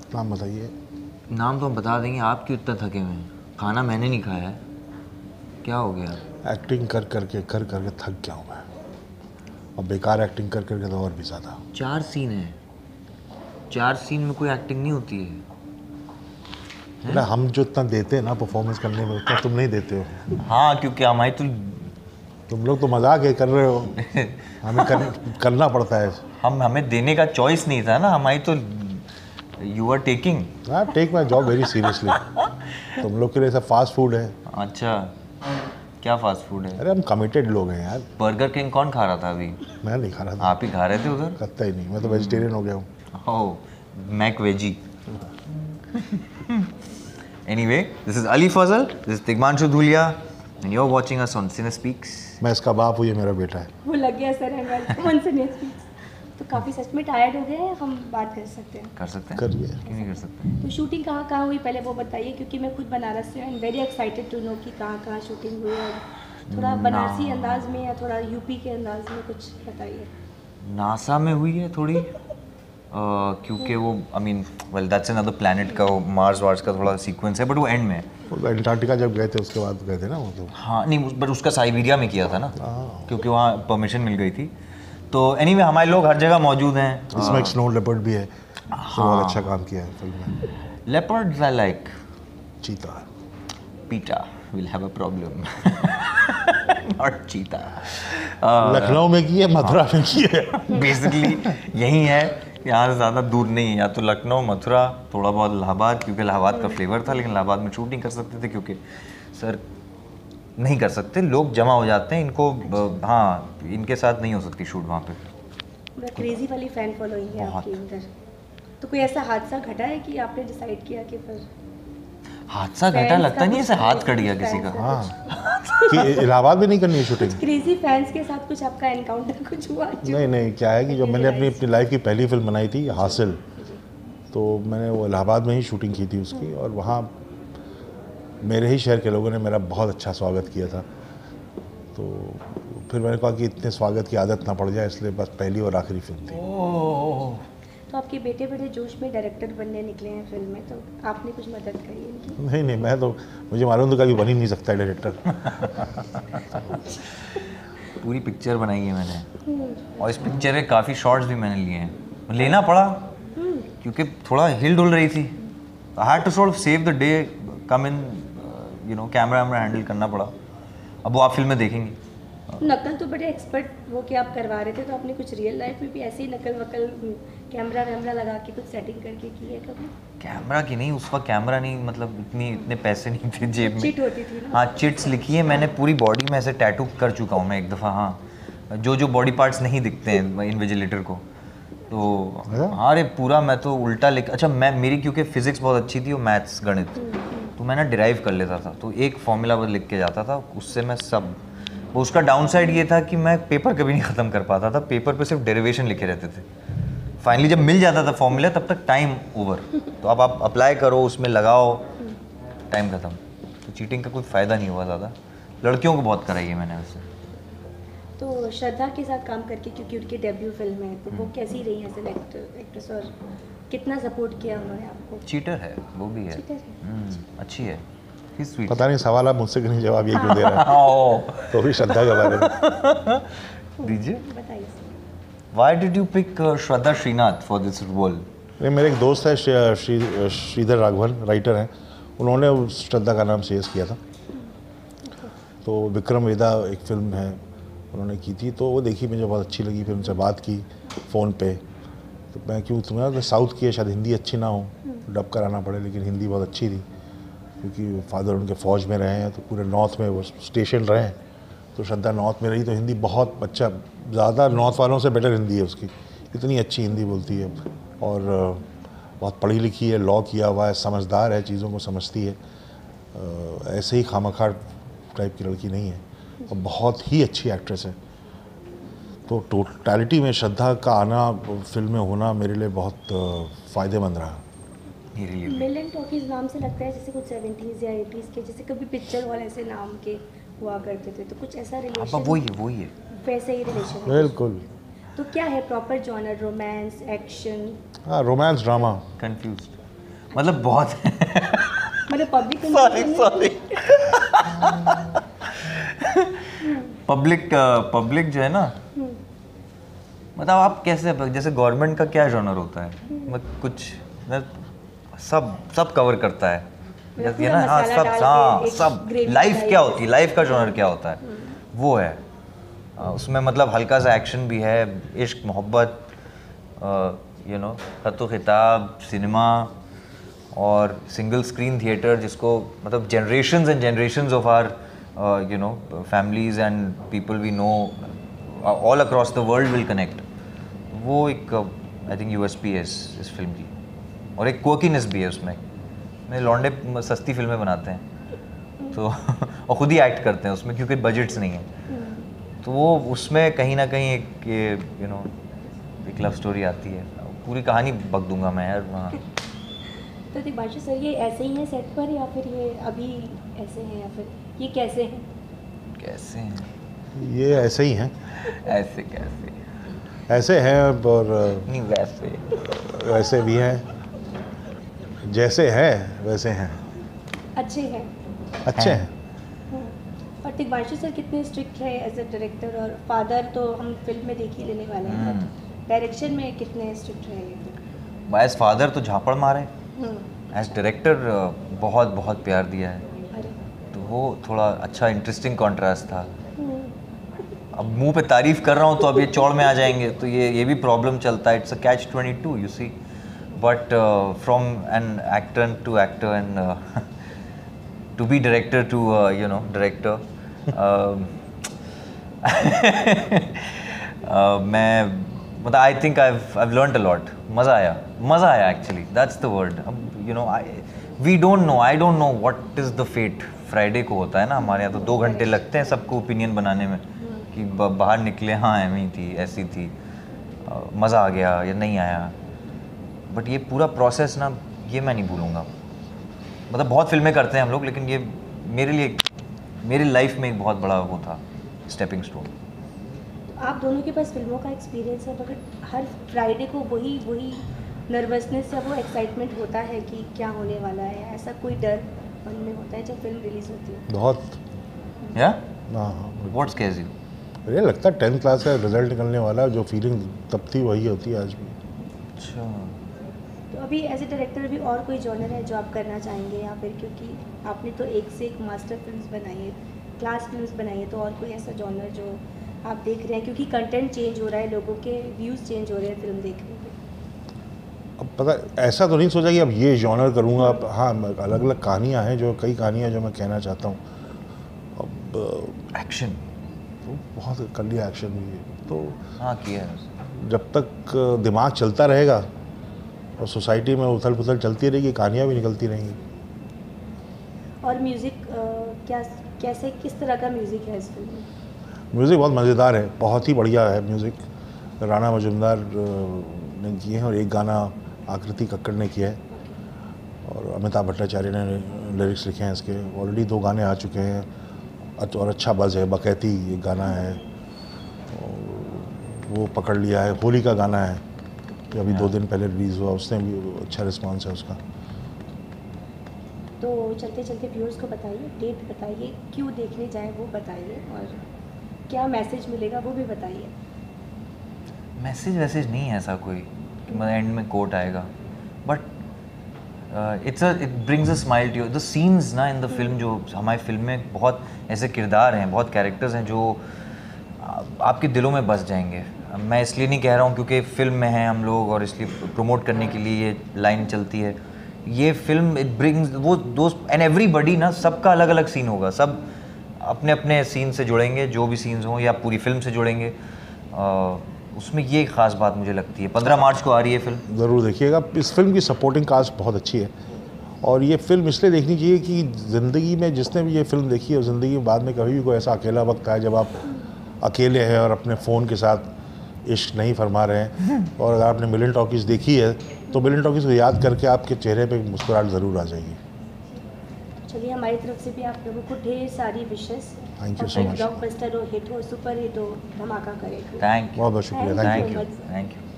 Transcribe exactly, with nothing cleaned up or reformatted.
नाम बताइए। नाम तो हम बता देंगे, आप क्यों इतना थके हुए हैं? खाना मैंने नहीं खाया है, क्या हो गया? एक्टिंग कर करके कर करके थक गया हूँ मैं, और बेकार एक्टिंग कर करके तो और भी ज़्यादा। चार सीन है, चार सीन में कोई एक्टिंग नहीं होती है, है? ना हम जो इतना देते हैं ना परफॉर्मेंस करने में, उतना तुम नहीं देते हो। हाँ, क्योंकि हमारी तो तुम लोग तो मजाक है कर रहे हो, हमें कर, करना पड़ता है। हम हमें देने का चॉइस नहीं था ना, हमारी तो यू आर टेकिंग। हाँ, take my job very seriously. तुम लोग के लिए सब फास्ट फूड है। अच्छा, क्या फास्ट फूड है? अरे हम कमिटेड लोग हैं यार। बर्गर किंग कौन खा रहा था अभी? मैं नहीं खा रहा था। आप ही खा रहे थे उधर? कत्ता ही नहीं, मैं तो वेजिटेरियन हो गया हूँ। Oh, McVeggie. Anyway, this is Ali Fazal, this is Tigmanshu Dhulia, and you're watching us on Cinespeaks. मैं इसका बाप हूँ, ये मेरा बेटा है। वो लग गया सर है Cinespeaks। तो काफ़ी सच में टायर्ड हो गए हैं, हम बात कर सकते हैं? कर सकते हैं, करिए। क्यों नहीं कर सकते? तो शूटिंग कहाँ कहाँ हुई पहले वो बताइए, क्योंकि मैं खुद बनारस से हूँ, वेरी एक्साइटेड टू नो कि कहाँ कहाँ शूटिंग हुई है। थोड़ा बनारसी अंदाज में या थोड़ा यूपी के अंदाज में कुछ बताइए। नासा में हुई है थोड़ी, Uh, क्योंकि वो I mean well that's another planet का, वो मार्स वार्स का थोड़ा सीक्वेंस है, बट वो एंड में है। वो अंटार्कटिका जब गए थे उसके बाद गए थे ना वो तो। हाँ नहीं, बट उसका साइबेरिया में किया था ना, क्योंकि वहाँ परमिशन मिल गई थी। तो एनीवे हमारे लोग हर जगह मौजूद हैं। इसमें एक स्नो लेपर्ड भी है, तो बहुत अच्छा काम किया है फिल्म में। Leopards I like. Cheetah, PETA will have a problem, not cheetah. Lucknow में की है, मथुरा में की है। बेसिकली यही है, यहाँ से ज़्यादा दूर नहीं है, या तो लखनऊ, मथुरा, थोड़ा बहुत इलाहाबाद, क्योंकि इलाहाबाद का फ्लेवर था, लेकिन इलाहाबाद में शूटिंग कर सकते थे, क्योंकि सर नहीं कर सकते, लोग जमा हो जाते हैं, इनको हाँ इनके साथ नहीं हो सकती शूट वहाँ पे। क्रेजी वाली फैन फॉलोइंग है आपकी उधर। तो कोई ऐसा हादसा घटा है कि आपने डिसाइड किया कि फिर हादसा घटा? लगता नहीं ऐसे हाथ कट गया किसी का। हाँ, कि इलाहाबाद में नहीं करनी है शूटिंग? क्रेजी फैंस के साथ कुछ आपका एनकाउंटर कुछ हुआ? नहीं नहीं, क्या है कि जब मैंने अपनी अपनी लाइफ की पहली फिल्म बनाई थी हासिल, तो मैंने वो इलाहाबाद में ही शूटिंग की थी उसकी, और वहाँ मेरे ही शहर के लोगों ने मेरा बहुत अच्छा स्वागत किया था। तो फिर मैंने कहा कि इतने स्वागत की आदत ना पड़ जाए, इसलिए बस पहली और आखिरी फिल्म थी। तो आपके बेटे बड़े जोश में डायरेक्टर बनने निकले हैं फिल्म में, तो आपने कुछ मदद करी इनकी? नहीं नहीं, मैं तो मुझे मालूम तो कभी बन ही नहीं सकता डायरेक्टर। पूरी पिक्चर बनाई है मैंने, और इस पिक्चर के काफ़ी शॉट्स भी मैंने लिए हैं, लेना पड़ा क्योंकि थोड़ा हिल डुल रही थी। I had to sort of save the day, come in you know, camera वैमरा हैंडल करना पड़ा। अब वो आप फिल्म में देखेंगे। नकल तो बड़े एक्सपर्ट वो कि आप करवा रहे थे, तो आपने कुछ रियल लाइफ में भी ऐसे ही नकल वकल कैमरा वैमरा लगा के कुछ सेटिंग करके की है कभी? कैमरा की नहीं, उस वक्त कैमरा नहीं, मतलब इतनी इतने पैसे नहीं थे जेब में। चिट होती थी ना? हाँ, चिट्स लिखी है मैंने, पूरी बॉडी में ऐसे टैटू कर चुका हूँ मैं एक दफ़ा। हाँ, जो जो बॉडी पार्ट्स नहीं दिखते हैं इन्विजिलेटर को, तो हाँ अरे पूरा मैं तो उल्टा लिख, अच्छा मैं मेरी क्योंकि फिजिक्स बहुत अच्छी थी और मैथ्स गणित, तो मैं ना डिराइव कर लेता था, तो एक फॉर्मूला बस लिख के जाता था, उससे मैं सब। वो उसका डाउन साइड ये था कि मैं पेपर कभी नहीं ख़त्म कर पाता था, पेपर पे सिर्फ डेरिवेशन लिखे रहते थे। फाइनली जब मिल जाता था फॉर्मूला, तब तक टाइम ओवर। तो अब आप अप्लाई करो, उसमें लगाओ, टाइम ख़त्म। तो चीटिंग का कोई फ़ायदा नहीं हुआ ज़्यादा। लड़कियों को बहुत कराई है मैंने वैसे। तो श्रद्धा के साथ काम करके, क्योंकि उनकी डेब्यू फिल्म है, तो वो कैसी रही है एक्ट्रेस, और कितना सपोर्ट किया उन्होंने आपको? चीटर है वो भी है, अच्छी है। पता नहीं सवाल आप मुझसे क्यों जवाब ये क्यों दे रहे हैं? तो भी श्रद्धा के बारे में दीजिए, बताइए। Why did you pick uh, Shraddha Srinath for this role? मेरे एक दोस्त है श्री श्रीधर राघवन, राइटर हैं, उन्होंने श्रद्धा का नाम सजेस्ट किया था। तो विक्रम वेदा एक फिल्म है उन्होंने की थी, तो वो देखी, मुझे बहुत अच्छी लगी, फिर उनसे बात की फ़ोन पे। तो मैं क्यों, तुम्हें तो साउथ की है, शायद हिंदी अच्छी ना हो, डब कराना पड़े, लेकिन हिंदी बहुत अच्छी थी, क्योंकि फादर उनके फ़ौज में रहे हैं, तो पूरे नॉर्थ में वो स्टेशन रहे हैं, तो श्रद्धा नॉर्थ में रही, तो हिंदी बहुत अच्छा, ज़्यादा नॉर्थ वालों से बेटर हिंदी है उसकी, इतनी अच्छी हिंदी बोलती है, और बहुत पढ़ी लिखी है, लॉ किया हुआ है, समझदार है, चीज़ों को समझती है, ऐसे ही खामखार टाइप की लड़की नहीं है, और बहुत ही अच्छी एक्ट्रेस है। तो टोटलिटी में श्रद्धा का आना, फिल्म में होना मेरे लिए बहुत फ़ायदेमंद रहा। मिलन टॉकीज नाम से लगता है जैसे कुछ सेवेंटीज़ या एटीज़ के, जैसे कभी पिक्चर हॉल ऐसे नाम के हुआ करते थे, तो कुछ ऐसा रिलेशन? अब वही है वही है वैसे ही रिलेशन? बिल्कुल। तो क्या है प्रॉपर जॉनर, रोमांस, एक्शन? हाँ, रोमांस ड्रामा। कंफ्यूज्ड। मतलब बहुत मतलब public sorry sorry public public जो है ना, मतलब आप कैसे, जैसे गवर्नमेंट का क्या जॉनर होता है, मतलब कुछ मतलब सब सब कवर करता है, जैसे ना, हाँ सब हाँ सब लाइफ क्या होती है, लाइफ का जॉनर क्या होता है वो है। आ, उसमें मतलब हल्का सा एक्शन भी है, इश्क मोहब्बत, यू नो खतो खिताब, सिनेमा और सिंगल स्क्रीन थिएटर, जिसको मतलब generations and generations of our you know families and people we know all across the world will connect. वो एक आई थिंक यूएसपी है इस इस फिल्म की, और एक क्वर्कीनेस भी है उसमें। मैं लौंडे सस्ती फिल्में बनाते हैं तो और ख़ुद ही एक्ट करते हैं उसमें क्योंकि बजट्स नहीं है, तो वो उसमें कहीं ना कहीं एक यू नो एक लव स्टोरी आती है। पूरी कहानी बक दूंगा मैं यार वहाँ। तो तिग्मांशु सर ये ऐसे ही हैं सेट पर, या फिर ये अभी ऐसे हैं, या फिर ये कैसे हैं? कैसे हैं ये ऐसे ही हैं। ऐसे कैसे ऐसे हैं और नहीं वैसे वैसे भी हैं, जैसे हैं वैसे हैं, अच्छे हैं। अच्छे हैं। और तिग्मांशु सर कितने स्ट्रिक्ट रहे एज ए डायरेक्टर, और फादर तो हम फिल्म में देख ही लेने वाले हैं, बट डायरेक्शन में कितने स्ट्रिक्ट रहे? एज फादर तो झापड़ मारे, एज डायरेक्टर बहुत बहुत प्यार दिया है, तो वो थोड़ा अच्छा इंटरेस्टिंग कॉन्ट्रास्ट था। अब मुंह पे तारीफ कर रहा हूँ तो अब ये चौड़ में आ जाएंगे, तो ये ये भी प्रॉब्लम चलता है। It's a catch twenty two you see, but from an actor to actor and to be director to you know director, मैं मतलब I think I I learned a lot. मज़ा आया, मज़ा आया एक्चुअली, दैट्स द वर्ड। अब you know I we don't know I don't know what is the fate. Friday को होता है ना हमारे यहाँ, तो दो घंटे लगते हैं सबको ओपिनियन बनाने में कि बाहर निकले, हाँ ऐसी थी ऐसी थी, मज़ा आ गया या नहीं आया। बट ये पूरा प्रोसेस ना, ये मैं नहीं भूलूँगा। मतलब बहुत फिल्में करते हैं हम लोग, लेकिन ये मेरे लिए मेरी लाइफ में एक बहुत बड़ा वो था, स्टेपिंग स्टोन। आप दोनों के पास फिल्मों का एक्सपीरियंस है, मगर हर फ्राइडे को वही वही नर्वसनेस या वो एक्साइटमेंट होता है कि क्या होने वाला है, ऐसा कोई डर मन में होता है जब फिल्म रिलीज होती है? बहुत। या हाँ, व्हाट स्केयर्स यू? मुझे लगता है टेंथ क्लास का रिजल्ट निकलने वाला है, जो फीलिंग तब थी वही होती है आज भी। अच्छा, तो अभी एज ए डायरेक्टर अभी और कोई जॉनर है जो आप करना चाहेंगे, या फिर क्योंकि आपने तो एक से एक मास्टर फिल्म्स बनाई है, क्लास फिल्म्स बनाई है, तो और कोई ऐसा जॉनर जो आप देख रहे हैं? क्योंकि कंटेंट चेंज हो रहा है, लोगों के व्यूज़ चेंज हो रहे हैं फिल्म देखने के। अब पता ऐसा तो नहीं सोचा कि अब ये जॉनर करूँगा। अब हाँ, अलग अलग कहानियाँ हैं, जो कई कहानियाँ जो मैं कहना चाहता हूँ। अब एक्शन तो बहुत कर लिया एक्शन भी, तो हाँ किया है। जब तक दिमाग चलता रहेगा और सोसाइटी में उथल पुथल चलती रहेगी, कहानियाँ भी निकलती रहेंगी। और म्यूज़िक क्या कैसे किस तरह का म्यूज़िक है इस फिल्म में? म्यूज़िक बहुत मज़ेदार है, बहुत ही बढ़िया है म्यूज़िक। राणा मजुमदार ने किए हैं और एक गाना आकृति कक्कड़ ने किया है, और अमिताभ भट्टाचार्य ने लिरिक्स लिखे हैं इसके। ऑलरेडी दो गाने आ चुके हैं और अच्छा बज़ है। बकैती एक गाना है, वो पकड़ लिया है। होली का गाना है जो अभी दो दिन पहले रिलीज़ हुआ, उसने भी अच्छा रिस्पॉन्स है उसका। तो चलते चलते व्यूअर्स को बताइए, डेट बताइए, क्यों देखने जाएं वो बताइए, और क्या मैसेज मिलेगा वो भी बताइए। मैसेज वैसेज नहीं है ऐसा कोई कि मतलब एंड में कोट आएगा, but it's a it brings a smile to you. The scenes ना इन द फिल्म, जो हमारी फिल्म में बहुत ऐसे किरदार हैं, बहुत कैरेक्टर्स हैं जो आपके दिलों में बस जाएंगे। मैं इसलिए नहीं कह रहा हूँ क्योंकि फ़िल्म में हैं हम लोग और इसलिए प्रमोट करने के लिए ये लाइन चलती है। ये फिल्म इट ब्रिंग्स वो दोस्त एंड एवरीबडी ना, सबका अलग अलग सीन होगा, सब अपने अपने सीन से जुड़ेंगे, जो भी सीन्स हों, या पूरी फिल्म से जुड़ेंगे। आ, उसमें ये ख़ास बात मुझे लगती है। पंद्रह मार्च को आ रही है फिल्म, ज़रूर देखिएगा। इस फिल्म की सपोर्टिंग कास्ट बहुत अच्छी है, और ये फिल्म इसलिए देखनी चाहिए कि ज़िंदगी में जिसने भी ये फिल्म देखी है, ज़िंदगी में बाद में कभी भी कोई ऐसा अकेला वक्त आए जब आप अकेले हैं और अपने फ़ोन के साथ इश्क नहीं फरमा रहे हैं, और अगर आपने मिलन टॉकीज़ देखी है तो मिलन टॉकीज़ को याद करके आपके चेहरे पे मुस्कुराहट ज़रूर आ जाएगी। चलिए, हमारी तरफ से भी आप लोगों को ढेर सारी wishes. Thank you so much. Blockbuster हो, हिट हो, सुपर हिट हो, धमाका करे। थैंक यू, बहुत बहुत शुक्रिया। Thank you, thank you.